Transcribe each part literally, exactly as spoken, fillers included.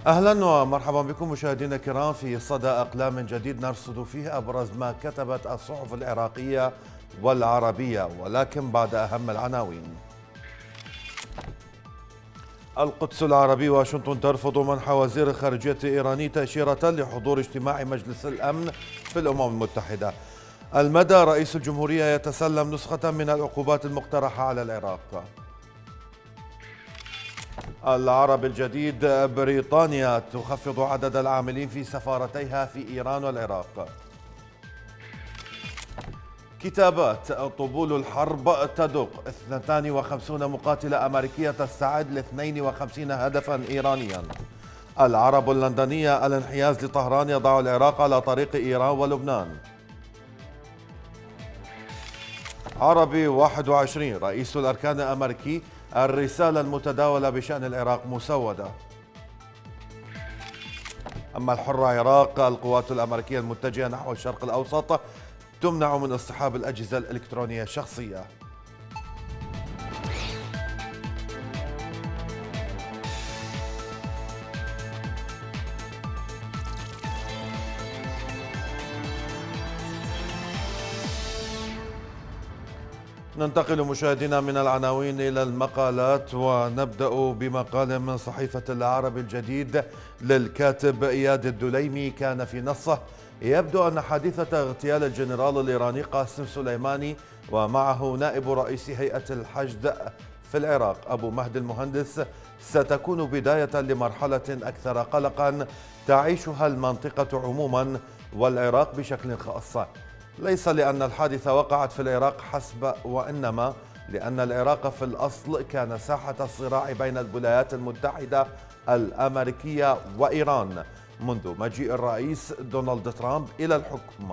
أهلا ومرحبا بكم مشاهدينا الكرام في صدى أقلام جديد نرصد فيه أبرز ما كتبت الصحف العراقية والعربية، ولكن بعد أهم العناوين. القدس العربي: واشنطن ترفض منح وزير الخارجية الإيراني تأشيرة لحضور اجتماع مجلس الأمن في الأمم المتحدة. المدى: رئيس الجمهورية يتسلم نسخة من العقوبات المقترحة على العراق. العرب الجديد: بريطانيا تخفض عدد العاملين في سفارتيها في إيران والعراق. كتابات: طبول الحرب تدق، اثنتان وخمسين مقاتلة أمريكية تستعد ل اثنين وخمسين هدفا إيرانيا. العرب اللندنية: الانحياز لطهران يضع العراق على طريق إيران ولبنان. عربي واحد وعشرين: رئيس الأركان الأمريكي: الرسالة المتداولة بشأن العراق مسودة. أما الحر عراق: القوات الأمريكية المتجهة نحو الشرق الأوسط تمنع من اصطحاب الأجهزة الإلكترونية الشخصية. ننتقل مشاهدينا من العناوين إلى المقالات، ونبدأ بمقال من صحيفة العرب الجديد للكاتب إياد الدليمي كان في نصه: يبدو أن حادثة اغتيال الجنرال الإيراني قاسم سليماني ومعه نائب رئيس هيئة الحشد في العراق أبو مهدي المهندس ستكون بداية لمرحلة أكثر قلقا تعيشها المنطقة عموما والعراق بشكل خاص، ليس لأن الحادثة وقعت في العراق حسب، وإنما لأن العراق في الأصل كان ساحة الصراع بين الولايات المتحدة الأمريكية وإيران منذ مجيء الرئيس دونالد ترامب إلى الحكم.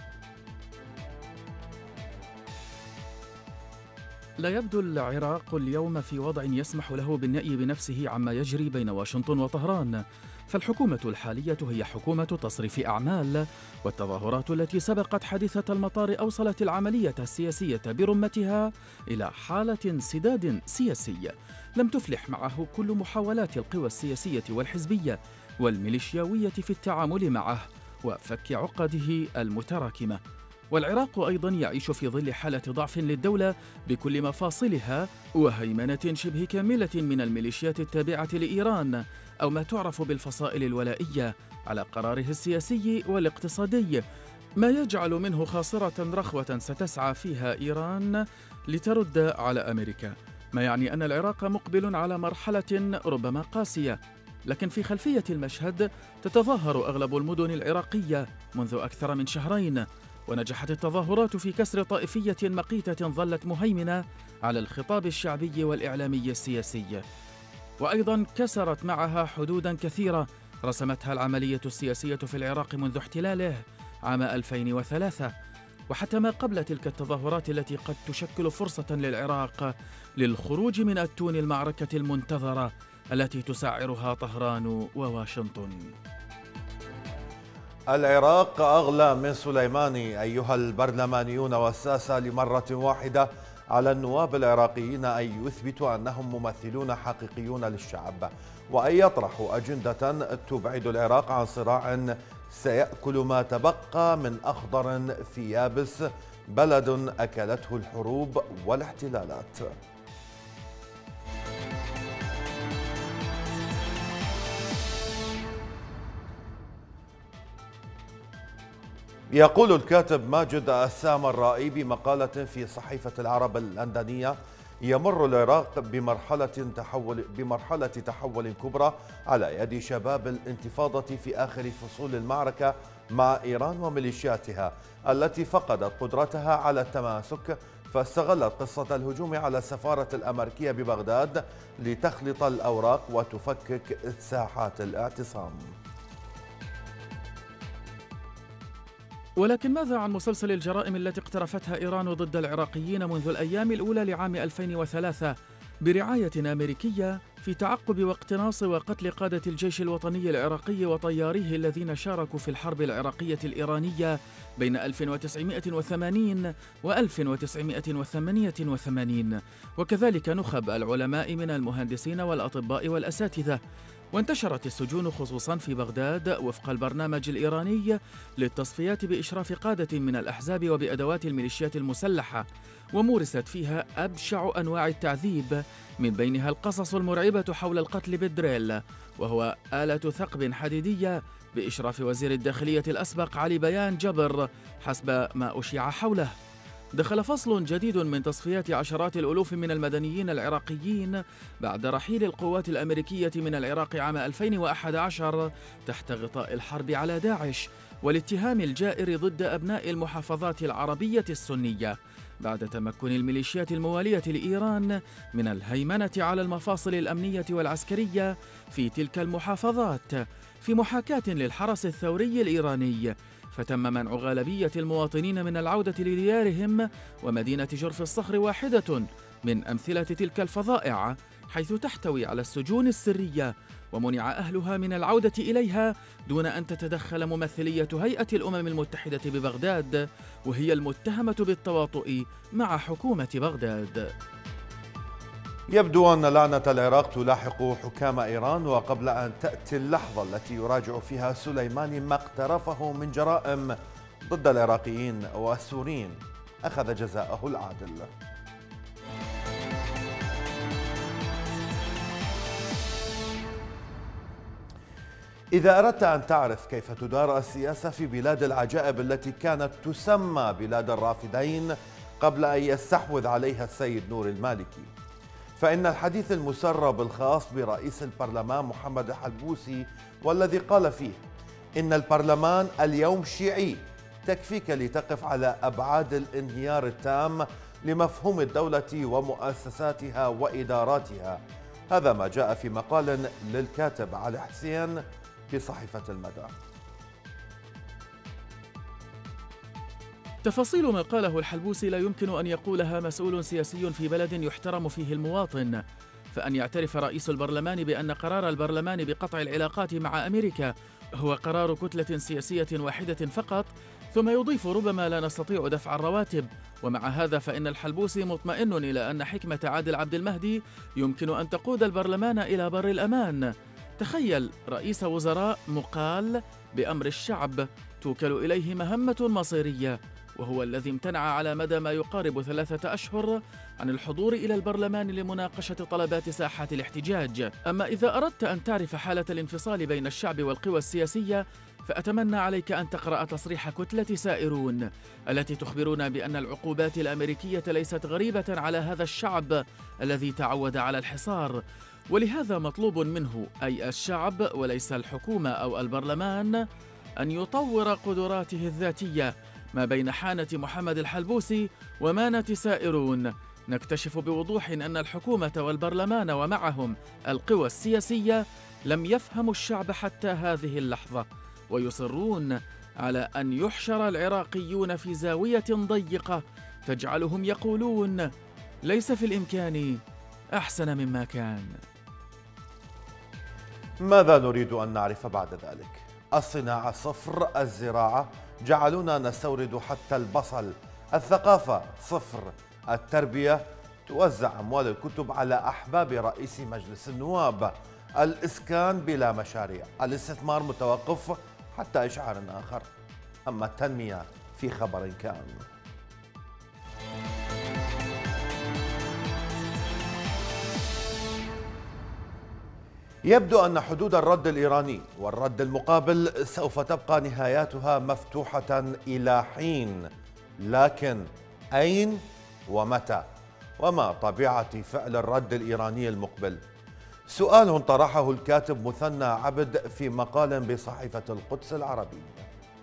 لا يبدو العراق اليوم في وضع يسمح له بالنأي بنفسه عما يجري بين واشنطن وطهران، فالحكومة الحالية هي حكومة تصريف أعمال، والتظاهرات التي سبقت حادثة المطار أوصلت العملية السياسية برمتها إلى حالة انسداد سياسي لم تفلح معه كل محاولات القوى السياسية والحزبية والميليشياوية في التعامل معه وفك عقده المتراكمة. والعراق أيضا يعيش في ظل حالة ضعف للدولة بكل مفاصلها وهيمنة شبه كاملة من الميليشيات التابعة لإيران أو ما تعرف بالفصائل الولائية على قراره السياسي والاقتصادي، ما يجعل منه خاصرة رخوة ستسعى فيها إيران لترد على أمريكا، ما يعني أن العراق مقبل على مرحلة ربما قاسية. لكن في خلفية المشهد تتظاهر أغلب المدن العراقية منذ أكثر من شهرين، ونجحت التظاهرات في كسر طائفية مقيتة ظلت مهيمنة على الخطاب الشعبي والإعلامي السياسي، وأيضا كسرت معها حدودا كثيرة رسمتها العملية السياسية في العراق منذ احتلاله عام ألفين وثلاثة، وحتى ما قبل تلك التظاهرات التي قد تشكل فرصة للعراق للخروج من أتون المعركة المنتظرة التي تسعرها طهران وواشنطن. العراق أغلى من سليماني. أيها البرلمانيون والساسة، لمرة واحدة على النواب العراقيين أن يثبتوا أنهم ممثلون حقيقيون للشعب، وأن يطرحوا أجندة تبعد العراق عن صراع سيأكل ما تبقى من أخضر في يابس، بلد أكلته الحروب والاحتلالات. يقول الكاتب ماجد السامرائي بمقالة في صحيفة العرب اللندنية: يمر العراق بمرحلة تحول بمرحلة تحول كبرى على يد شباب الانتفاضة في آخر فصول المعركة مع إيران وميليشياتها التي فقدت قدرتها على التماسك، فاستغلت قصة الهجوم على السفارة الأمريكية ببغداد لتخلط الأوراق وتفكك ساحات الاعتصام. ولكن ماذا عن مسلسل الجرائم التي اقترفتها إيران ضد العراقيين منذ الأيام الأولى لعام ألفين وثلاثة برعاية أمريكية في تعقب واقتناص وقتل قادة الجيش الوطني العراقي وطياريه الذين شاركوا في الحرب العراقية الإيرانية بين ألف وتسعمائة وثمانين و ألف وتسعمائة وثمانية وثمانين، وكذلك نخب العلماء من المهندسين والأطباء والأساتذة، وانتشرت السجون خصوصا في بغداد وفق البرنامج الإيراني للتصفيات بإشراف قادة من الأحزاب وبأدوات الميليشيات المسلحة، ومورست فيها أبشع أنواع التعذيب، من بينها القصص المرعبة حول القتل بالدريل، وهو آلة ثقب حديدية بإشراف وزير الداخلية الأسبق علي بيان جبر حسب ما أشيع حوله. دخل فصل جديد من تصفيات عشرات الألوف من المدنيين العراقيين بعد رحيل القوات الأمريكية من العراق عام ألفين وأحد عشر تحت غطاء الحرب على داعش والاتهام الجائر ضد أبناء المحافظات العربية السنية، بعد تمكن الميليشيات الموالية لإيران من الهيمنة على المفاصل الأمنية والعسكرية في تلك المحافظات في محاكاة للحرس الثوري الإيراني. فتم منع غالبية المواطنين من العودة لديارهم، ومدينة جرف الصخر واحدة من أمثلة تلك الفظائع، حيث تحتوي على السجون السرية، ومنع أهلها من العودة إليها دون أن تتدخل ممثلية هيئة الأمم المتحدة ببغداد، وهي المتهمة بالتواطؤ مع حكومة بغداد. يبدو أن لعنة العراق تلاحق حكام إيران، وقبل أن تأتي اللحظة التي يراجع فيها سليماني ما اقترفه من جرائم ضد العراقيين والسوريين أخذ جزاءه العادل. إذا أردت أن تعرف كيف تدار السياسة في بلاد العجائب التي كانت تسمى بلاد الرافدين قبل أن يستحوذ عليها السيد نور المالكي، فإن الحديث المسرب الخاص برئيس البرلمان محمد الحلبوسي والذي قال فيه إن البرلمان اليوم شيعي تكفيك لتقف على أبعاد الانهيار التام لمفهوم الدولة ومؤسساتها وإداراتها. هذا ما جاء في مقال للكاتب علي حسين في صحيفة المدى. تفاصيل ما قاله الحلبوسي لا يمكن أن يقولها مسؤول سياسي في بلد يحترم فيه المواطن، فأن يعترف رئيس البرلمان بأن قرار البرلمان بقطع العلاقات مع أمريكا هو قرار كتلة سياسية واحدة فقط، ثم يضيف ربما لا نستطيع دفع الرواتب. ومع هذا فإن الحلبوسي مطمئن إلى أن حكمة عادل عبد المهدي يمكن أن تقود البرلمان إلى بر الأمان. تخيل رئيس وزراء مقال بأمر الشعب توكل إليه مهمة مصيرية، وهو الذي امتنع على مدى ما يقارب ثلاثة أشهر عن الحضور إلى البرلمان لمناقشة طلبات ساحات الاحتجاج. أما إذا أردت أن تعرف حالة الانفصال بين الشعب والقوى السياسية، فأتمنى عليك أن تقرأ تصريح كتلة سائرون التي تخبرنا بأن العقوبات الأمريكية ليست غريبة على هذا الشعب الذي تعود على الحصار، ولهذا مطلوب منه أي الشعب وليس الحكومة أو البرلمان أن يطور قدراته الذاتية. ما بين حانة محمد الحلبوسي ومانة سائرون نكتشف بوضوح أن الحكومة والبرلمان ومعهم القوى السياسية لم يفهموا الشعب حتى هذه اللحظة، ويصرون على أن يحشر العراقيون في زاوية ضيقة تجعلهم يقولون ليس في الإمكان أحسن مما كان. ماذا نريد أن نعرف بعد ذلك؟ الصناعة صفر، الزراعة جعلونا نستورد حتى البصل، الثقافة صفر، التربية توزع أموال الكتب على أحباب رئيس مجلس النواب، الإسكان بلا مشاريع، الاستثمار متوقف حتى إشعار آخر، أما التنمية في خبر كان. يبدو أن حدود الرد الإيراني والرد المقابل سوف تبقى نهاياتها مفتوحة إلى حين، لكن أين ومتى؟ وما طبيعة فعل الرد الإيراني المقبل؟ سؤال طرحه الكاتب مثنى عبد في مقال بصحيفة القدس العربية.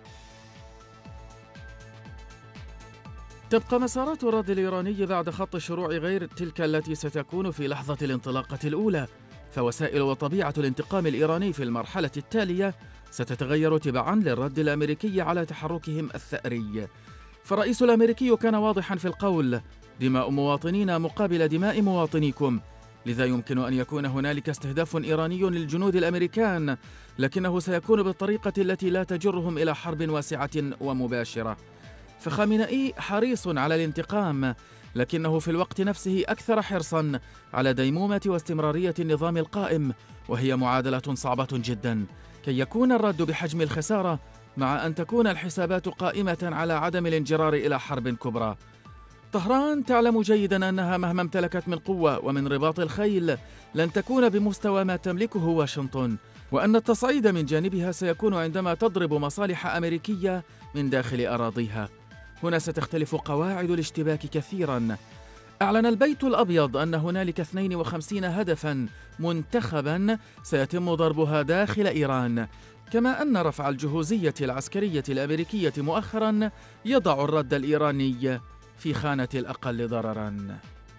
تبقى مسارات الرد الإيراني بعد خط الشروع غير تلك التي ستكون في لحظة الانطلاقة الأولى، فوسائل وطبيعة الانتقام الإيراني في المرحلة التالية ستتغير تبعاً للرد الأمريكي على تحركهم الثأري. فالرئيس الأمريكي كان واضحاً في القول: دماء مواطنينا مقابل دماء مواطنيكم، لذا يمكن أن يكون هنالك استهداف إيراني للجنود الأمريكان، لكنه سيكون بالطريقة التي لا تجرهم إلى حرب واسعة ومباشرة. فخامنئي حريص على الانتقام، لكنه في الوقت نفسه أكثر حرصاً على ديمومة واستمرارية النظام القائم، وهي معادلة صعبة جداً كي يكون الرد بحجم الخسارة، مع أن تكون الحسابات قائمة على عدم الانجرار إلى حرب كبرى. طهران تعلم جيداً أنها مهما امتلكت من قوة ومن رباط الخيل لن تكون بمستوى ما تملكه واشنطن، وأن التصعيد من جانبها سيكون عندما تضرب مصالح أمريكية من داخل أراضيها. هنا ستختلف قواعد الاشتباك كثيراً. أعلن البيت الأبيض أن هنالك اثنين وخمسين هدفاً منتخباً سيتم ضربها داخل إيران، كما أن رفع الجهوزية العسكرية الأمريكية مؤخراً يضع الرد الإيراني في خانة الأقل ضرراً.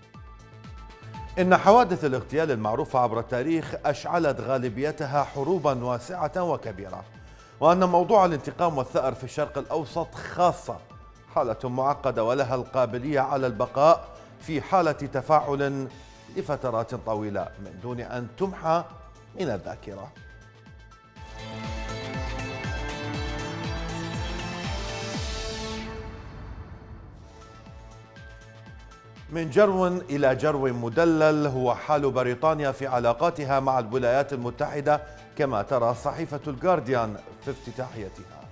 إن حوادث الاغتيال المعروفة عبر التاريخ أشعلت غالبيتها حروباً واسعة وكبيرة، وأن موضوع الانتقام والثأر في الشرق الأوسط خاصة حالة معقدة ولها القابلية على البقاء في حالة تفاعل لفترات طويلة من دون أن تمحى من الذاكرة. من جرو إلى جرو مدلل هو حال بريطانيا في علاقاتها مع الولايات المتحدة، كما ترى صحيفة الجارديان في افتتاحيتها.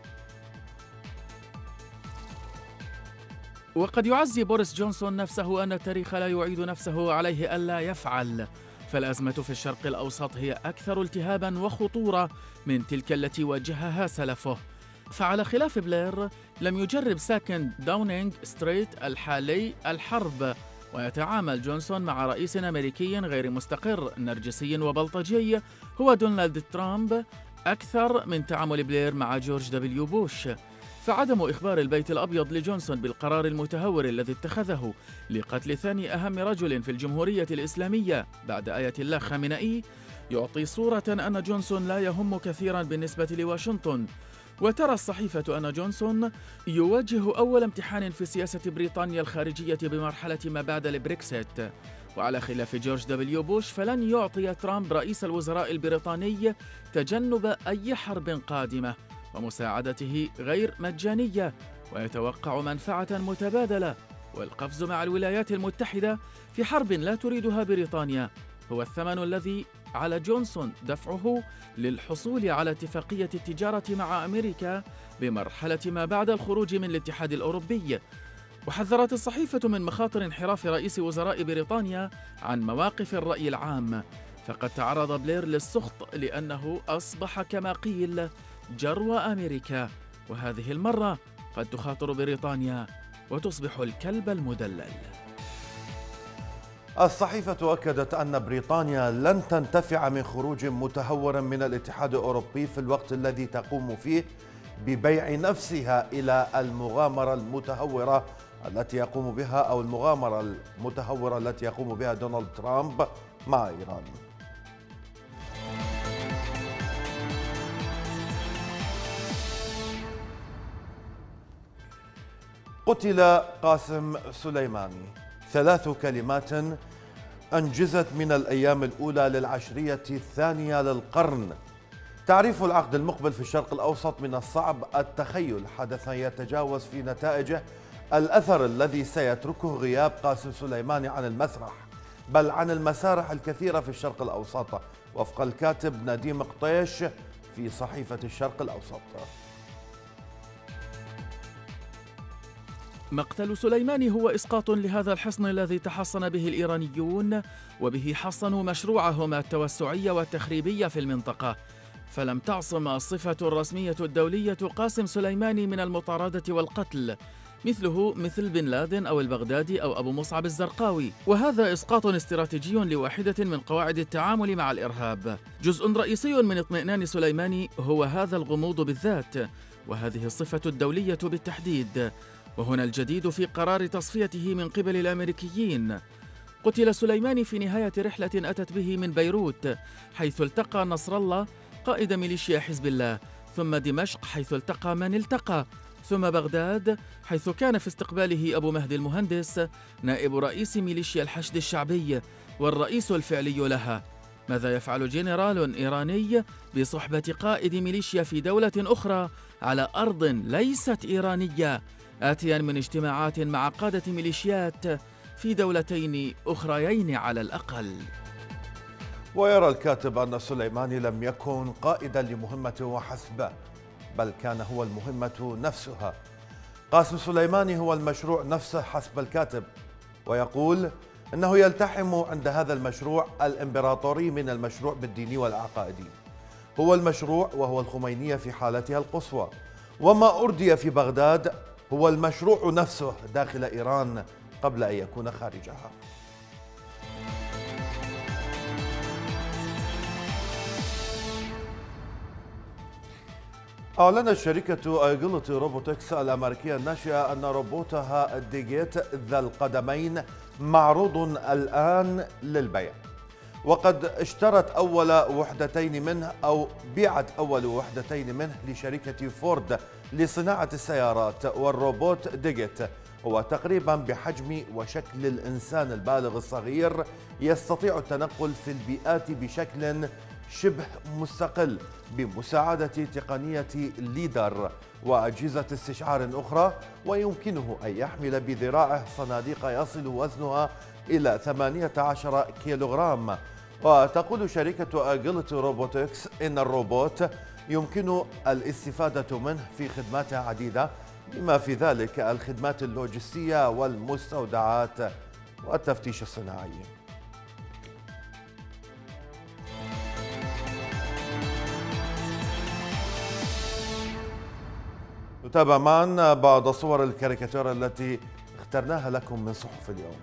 وقد يعزي بوريس جونسون نفسه أن التاريخ لا يعيد نفسه عليه ألا يفعل، فالأزمة في الشرق الأوسط هي أكثر التهاباً وخطورة من تلك التي واجهها سلفه. فعلى خلاف بلير لم يجرب ساكن داونينغ ستريت الحالي الحرب، ويتعامل جونسون مع رئيس أمريكي غير مستقر نرجسي وبلطجي هو دونالد ترامب أكثر من تعامل بلير مع جورج دبليو بوش. فعدم إخبار البيت الأبيض لجونسون بالقرار المتهور الذي اتخذه لقتل ثاني أهم رجل في الجمهورية الإسلامية بعد آية الله خامنئي يعطي صورة أن جونسون لا يهم كثيرا بالنسبة لواشنطن. وترى الصحيفة أن جونسون يواجه أول امتحان في سياسة بريطانيا الخارجية بمرحلة ما بعد البريكسيت، وعلى خلاف جورج دبليو بوش فلن يعطي ترامب رئيس الوزراء البريطاني تجنب أي حرب قادمة، ومساعدته غير مجانية، ويتوقع منفعة متبادلة. والقفز مع الولايات المتحدة في حرب لا تريدها بريطانيا هو الثمن الذي على جونسون دفعه للحصول على اتفاقية التجارة مع أمريكا بمرحلة ما بعد الخروج من الاتحاد الأوروبي. وحذرت الصحيفة من مخاطر انحراف رئيس وزراء بريطانيا عن مواقف الرأي العام، فقد تعرض بلير للسخط لأنه أصبح كما قيل جرو أمريكا، وهذه المرة قد تخاطر بريطانيا وتصبح الكلب المدلل. الصحيفة أكدت أن بريطانيا لن تنتفع من خروج متهور من الاتحاد الأوروبي في الوقت الذي تقوم فيه ببيع نفسها إلى المغامرة المتهورة التي يقوم بها أو المغامرة المتهورة التي يقوم بها دونالد ترامب مع إيران. قتل قاسم سليماني، ثلاث كلمات أنجزت من الأيام الأولى للعشرية الثانية للقرن. تعريف العقد المقبل في الشرق الأوسط من الصعب التخيل حدثا يتجاوز في نتائجه الأثر الذي سيتركه غياب قاسم سليماني عن المسرح، بل عن المسارح الكثيرة في الشرق الأوسط، وفق الكاتب نديم قطيش في صحيفة الشرق الأوسط. مقتل سليماني هو إسقاط لهذا الحصن الذي تحصن به الإيرانيون، وبه حصنوا مشروعهم التوسعي والتخريبي في المنطقة، فلم تعصم الصفة الرسمية الدولية قاسم سليماني من المطاردة والقتل، مثله مثل بن لادن أو البغدادي أو أبو مصعب الزرقاوي. وهذا إسقاط استراتيجي لواحدة من قواعد التعامل مع الإرهاب. جزء رئيسي من اطمئنان سليماني هو هذا الغموض بالذات، وهذه الصفة الدولية بالتحديد. وهنا الجديد في قرار تصفيته من قبل الأمريكيين. قتل سليماني في نهاية رحلة أتت به من بيروت، حيث التقى نصر الله قائد ميليشيا حزب الله، ثم دمشق حيث التقى من التقى، ثم بغداد حيث كان في استقباله أبو مهدي المهندس نائب رئيس ميليشيا الحشد الشعبي والرئيس الفعلي لها. ماذا يفعل جنرال إيراني بصحبة قائد ميليشيا في دولة أخرى على أرض ليست إيرانية؟ آتيا من اجتماعات مع قادة ميليشيات في دولتين أخريين على الأقل. ويرى الكاتب أن سليماني لم يكن قائدا لمهمته وحسب، بل كان هو المهمة نفسها. قاسم سليماني هو المشروع نفسه حسب الكاتب، ويقول إنه يلتحم عند هذا المشروع الإمبراطوري من المشروع بالديني والعقائدي. هو المشروع وهو الخمينية في حالتها القصوى، وما أردي في بغداد هو المشروع نفسه داخل إيران قبل أن يكون خارجها. أعلنت شركة ايجلتي روبوتكس الأمريكية الناشئة أن روبوتها ديجيت ذا القدمين معروض الآن للبيع، وقد اشترت أول وحدتين منه أو بيعت أول وحدتين منه لشركة فورد لصناعة السيارات. والروبوت ديجيت هو تقريبا بحجم وشكل الإنسان البالغ الصغير، يستطيع التنقل في البيئات بشكل شبه مستقل بمساعدة تقنية ليدر وأجهزة استشعار أخرى، ويمكنه أن يحمل بذراعه صناديق يصل وزنها إلى ثمانية عشر كيلوغرام. وتقول شركة ايجلتي روبوتكس إن الروبوت يمكن الاستفادة منه في خدمات عديدة، بما في ذلك الخدمات اللوجستية والمستودعات والتفتيش الصناعي. نتابع معا بعض صور الكاريكاتير التي اخترناها لكم من صحف اليوم.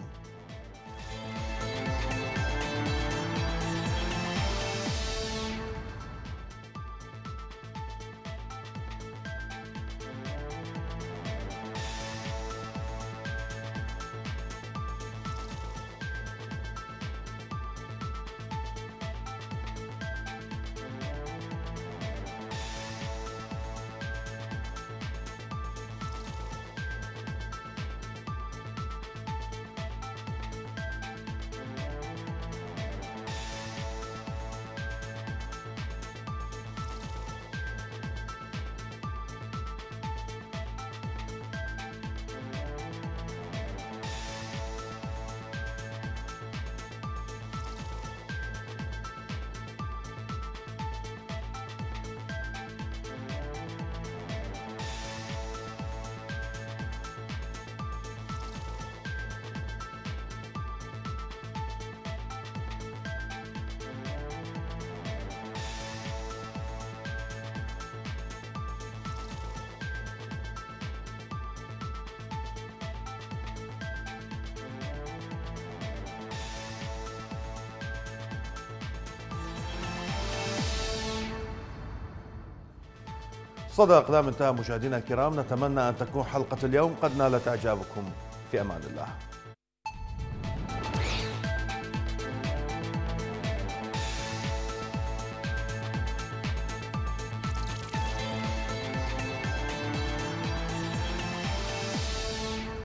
صدى أقلام انتهى. مشاهدينا الكرام، نتمنى أن تكون حلقة اليوم قد نالت إعجابكم. في أمان الله.